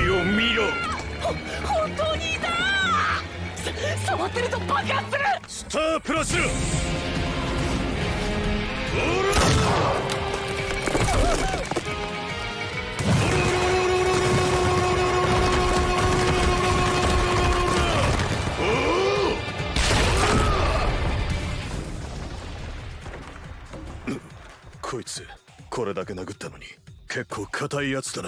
を見ろ。 本当にいた。触ってると爆発する。 スタープラス。こいつこれだけ殴ったのに結構硬いやつだな。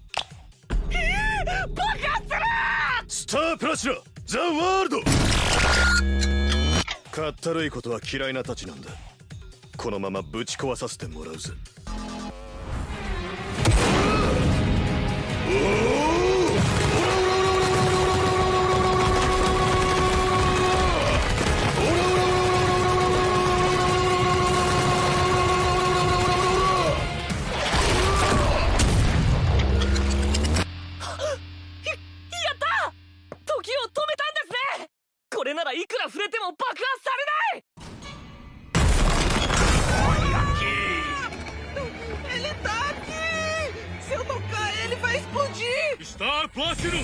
爆発する。 スタープラチナザ・ワールド。かったるいことは嫌いなたちなんだ。このままぶち壊させてもらうぜ。 時を止めたんですね。これならいくら触れても爆発されない。 Ele tá aqui! Se eu tocar ele, vai explodir! Star Platinum!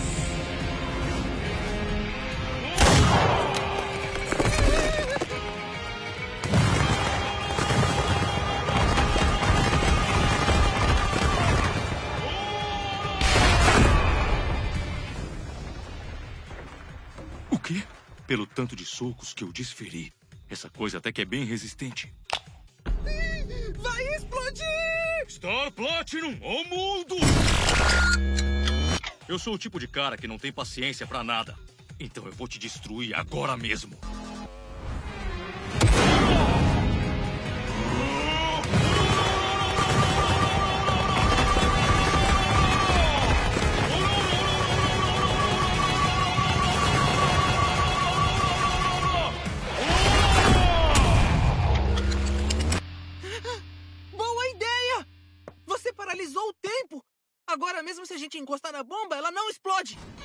O quê? Pelo tanto de socos que eu desferi, essa coisa até que é bem resistente. Vai explodir! Star Platinum ao mundo! Eu sou o tipo de cara que não tem paciência pra nada. Então eu vou te destruir agora mesmo. Boa ideia! Você paralisou o tempo! Agora mesmo se a gente encostar na bomba, ela não explode!